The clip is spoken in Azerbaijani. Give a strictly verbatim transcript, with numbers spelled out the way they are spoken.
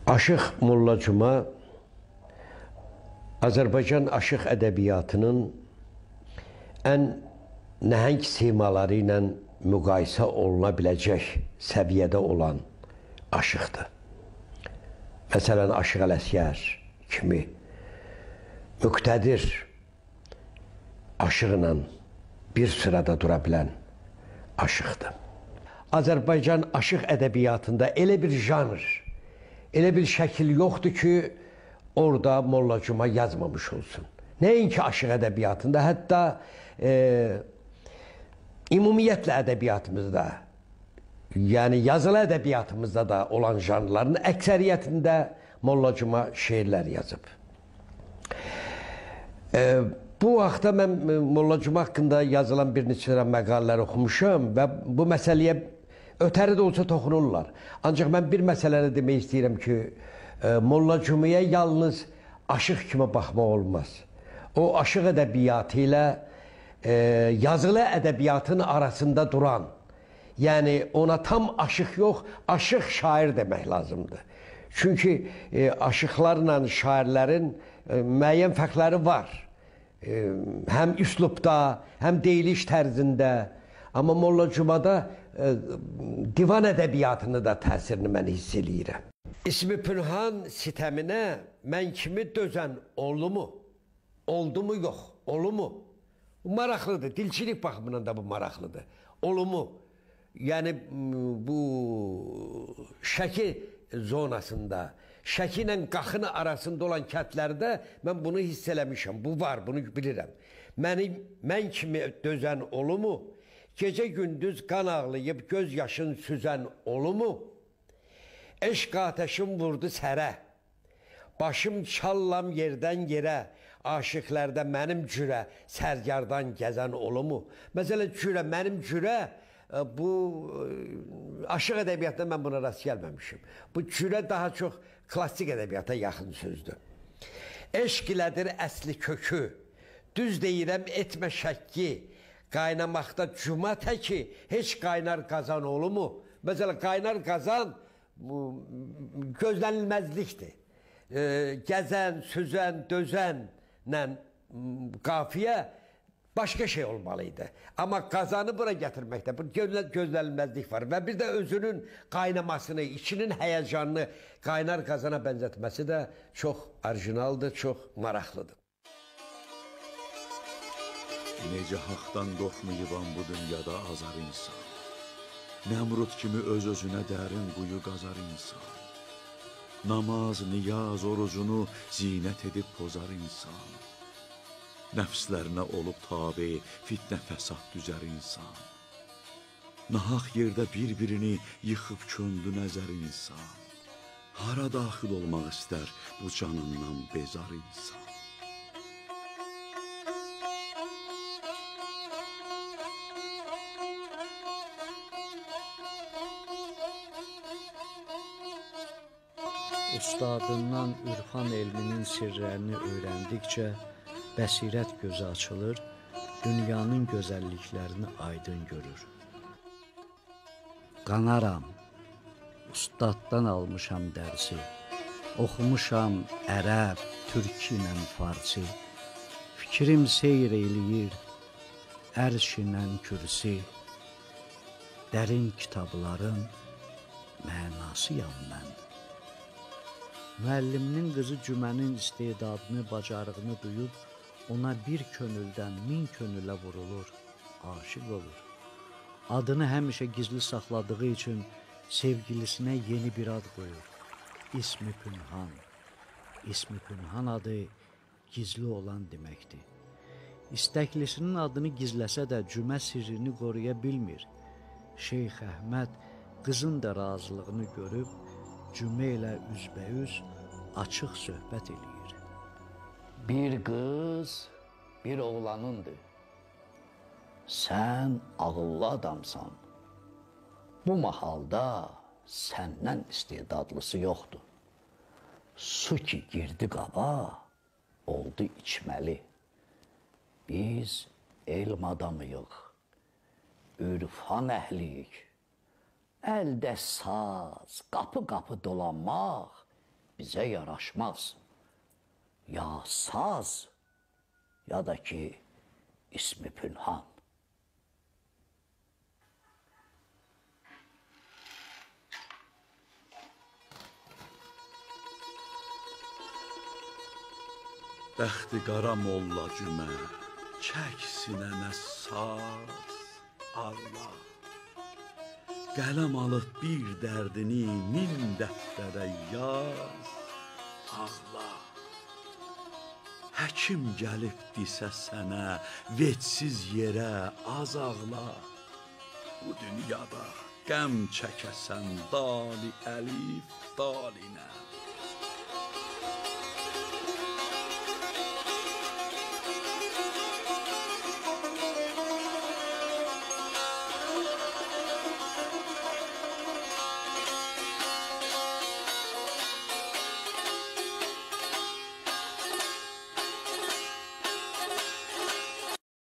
Aşıq Molla Cuma Azərbaycan aşıq ədəbiyyatının ən nəhəng simaları ilə müqayisə oluna biləcək səviyyədə olan aşıqdır. Məsələn, Aşıq Ələsgər kimi müqtədir aşıqla bir sırada dura bilən aşıqdır. Azərbaycan aşıq ədəbiyyatında elə bir janr, elə bir şəkil yoxdur ki, orada Molla Cuma yazmamış olsun. Nəinki aşıq ədəbiyyatında, hətta e, ümumiyyətlə ədəbiyyatımızda, yəni yazılı ədəbiyyatımızda da olan janrların əksəriyyətində Molla Cuma şeirlər yazıb. E, bu vaxtda mən Molla Cuma haqqında yazılan bir neçə məqalələr oxumuşam və bu məsələyə ötəri də olsa toxunurlar. Ancaq mən bir məsələni demək istəyirəm ki, Molla Cuma'ya yalnız aşıq kimi baxmaq olmaz. O, aşıq ədəbiyyatı ilə e, yazılı ədəbiyyatın arasında duran, yəni ona tam aşıq yox, aşıq şair demək lazımdır. Çünki e, aşıqlarla şairlərin e, müəyyən fərqləri var. E, həm üslubda, həm deyiliş tərzində. Amma Molla Cuma'da e, divan ədəbiyyatını da təsirini mən hiss eləyirəm. İsmi Pünhan sitəminə mən kimi dözən oldu mu? Oldu mu, yox? Olu mu? Bu maraqlıdır. Dilçilik baxımından da bu maraqlıdır. Olu mu? Yəni bu Şəki zonasında, Şəki ilə Qaxını arasında olan kəndlərdə mən bunu hiss eləmişəm. Bu var, bunu bilirəm. Mənim, mən kimi dözən olu mu? Gecə gündüz qan ağlayıb göz yaşın süzən olu mu? Eşq ateşim vurdu sərə, başım çallam yerdən yerə, aşıqlərdə mənim cürə, sərgardan gəzən olu mu? Məsələn, cürə, mənim cürə, bu aşıq ədəbiyyatında mən buna rast gəlməmişim. Bu cürə daha çox klassik ədəbiyyata yaxın sözdür. Eşq ilədir əsli kökü, düz deyirəm etmə şəkki, qaynamaqda cuma təki, heç qaynar qazan olu mu? Məsələn, qaynar qazan bu gözlənilməzlikdir. E, gəzən, süzən, dözənlə qafiyə başqa şey olmalıydı. Amma qazanı bura gətirməkdə bir gözlənilməzlik var və bir də özünün qaynamasını, içinin həyəcanını qaynar qazana bənzətməsi də çox orijinaldır, çox maraqlıdır. Necə haqdan qorxmayıban bu dünyada azar insan. Nəmrud kimi öz-özünə dərin quyu qazar insan. Namaz, niyaz, orucunu zinət edib pozar insan. Nəfslərinə olub tabi, fitnə fəsad düzər insan. Nahaq yerdə bir-birini yıxıb köndü nəzər insan. Hara daxil olmaq istər bu canından bezar insan. Ustadından ürfan elminin sirlərini öyrəndikcə bəsirət gözü açılır, dünyanın gözəlliklərini aydın görür. Qanaram, ustaddan almışam dərsi, oxumuşam ərəb, türkü ilə farsi, fikrim seyr eləyir, ərş ilə kürsi, dərin kitabların mənasıyam mən. Müəlliminin qızı Cümənin istedadını, bacarığını duyub, ona bir könüldən min könülə vurulur, aşıq olur. Adını həmişə gizli saxladığı üçün sevgilisinə yeni bir ad qoyur. İsmi Pünhan. İsmi Pünhan adı gizli olan deməkdir. İstəklisinin adını gizləsə də Cümə sirrini qoruya bilmir. Şeyx Əhməd qızın da razılığını görüb, Cümə ilə üzbəüz açıq söhbət eləyir. Bir qız, bir oğlanındır. Sən ağıllı adamsan. Bu mahalda səndən istedadlısı yoxdur. Su ki girdi qaba, oldu içməli. Biz elm adamıyıq, ürfan əhliyik. Əldə saz, qapı-qapı dolanmaq bizə yaraşmaz. Ya saz, ya da ki ismi pünhan. Bəxti qara molla cümə, çək sinənə saz, Allah. Qələm alıb bir dərdini min dəftərə yaz, ağla. Həkim gəlib disə sənə, vecsiz yerə az ağla. Bu dünyada qəm çəkəsən dali əlif dalinə.